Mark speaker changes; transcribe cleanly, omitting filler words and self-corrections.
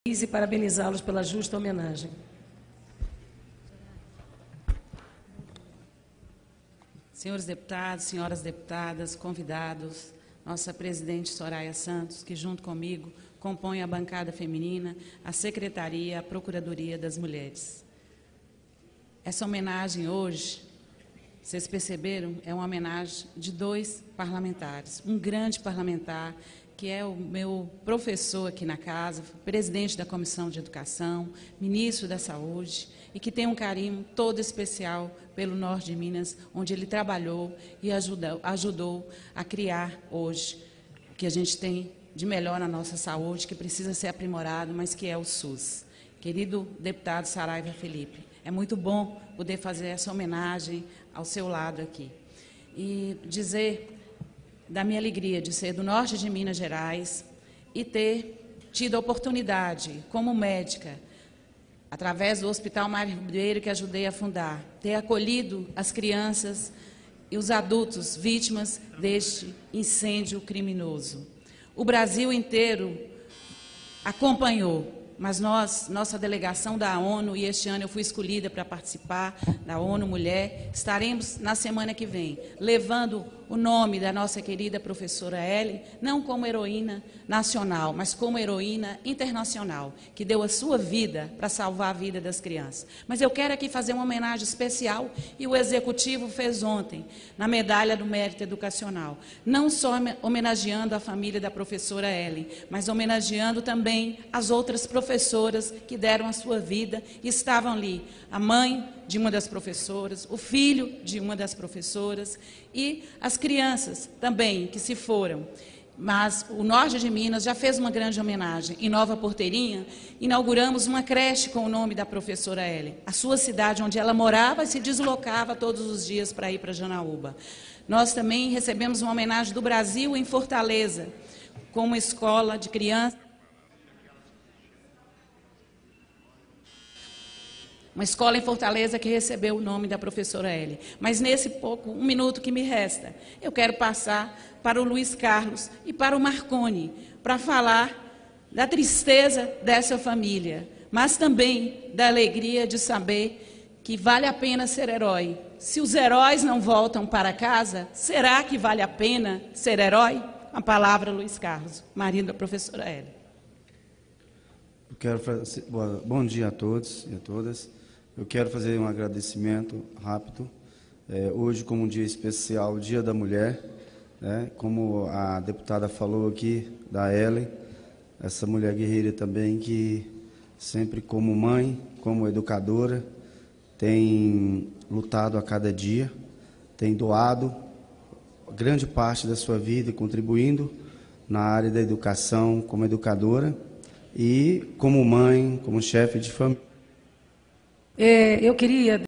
Speaker 1: e parabenizá-los pela justa homenagem.
Speaker 2: Senhores deputados, senhoras deputadas, convidados, nossa presidente Soraya Santos, que junto comigo compõe a bancada feminina, a Secretaria, a Procuradoria das Mulheres. Essa homenagem hoje, vocês perceberam, é uma homenagem de dois parlamentares, um grande parlamentar, que é o meu professor aqui na casa, presidente da Comissão de Educação, ministro da Saúde, e que tem um carinho todo especial pelo norte de Minas, onde ele trabalhou e ajudou a criar hoje o que a gente tem de melhor na nossa saúde, que precisa ser aprimorado, mas que é o SUS. Querido deputado Saraiva Felipe, é muito bom poder fazer essa homenagem ao seu lado aqui. E dizer da minha alegria de ser do norte de Minas Gerais e ter tido a oportunidade, como médica, através do Hospital Mário Ribeiro, que ajudei a fundar, ter acolhido as crianças e os adultos vítimas deste incêndio criminoso. O Brasil inteiro acompanhou, mas nossa delegação da ONU, e este ano eu fui escolhida para participar da ONU Mulher, estaremos na semana que vem, levando o nome da nossa querida professora Ellen, não como heroína nacional, mas como heroína internacional, que deu a sua vida para salvar a vida das crianças. Mas eu quero aqui fazer uma homenagem especial, e o Executivo fez ontem, na Medalha do Mérito Educacional, não só homenageando a família da professora Ellen, mas homenageando também as outras professoras que deram a sua vida e estavam ali, a mãe de uma das professoras, o filho de uma das professoras e as crianças também que se foram. Mas o norte de Minas já fez uma grande homenagem. Em Nova Porteirinha, inauguramos uma creche com o nome da professora Ellen, a sua cidade onde ela morava e se deslocava todos os dias para ir para Janaúba. Nós também recebemos uma homenagem do Brasil em Fortaleza, com uma escola de crianças. Uma escola em Fortaleza que recebeu o nome da professora Ellen. Mas nesse um minuto que me resta, eu quero passar para o Luiz Carlos e para o Marconi, para falar da tristeza dessa família, mas também da alegria de saber que vale a pena ser herói. Se os heróis não voltam para casa, será que vale a pena ser herói? A palavra, Luiz Carlos, marido da professora Ellen.
Speaker 3: Bom dia a todos e a todas. Eu quero fazer um agradecimento rápido. Hoje, como um dia especial, o Dia da Mulher, como a deputada falou aqui, da Ellen, essa mulher guerreira também, que sempre como mãe, como educadora, tem lutado a cada dia, tem doado grande parte da sua vida, contribuindo na área da educação como educadora e como mãe, como chefe de família.
Speaker 1: Eu queria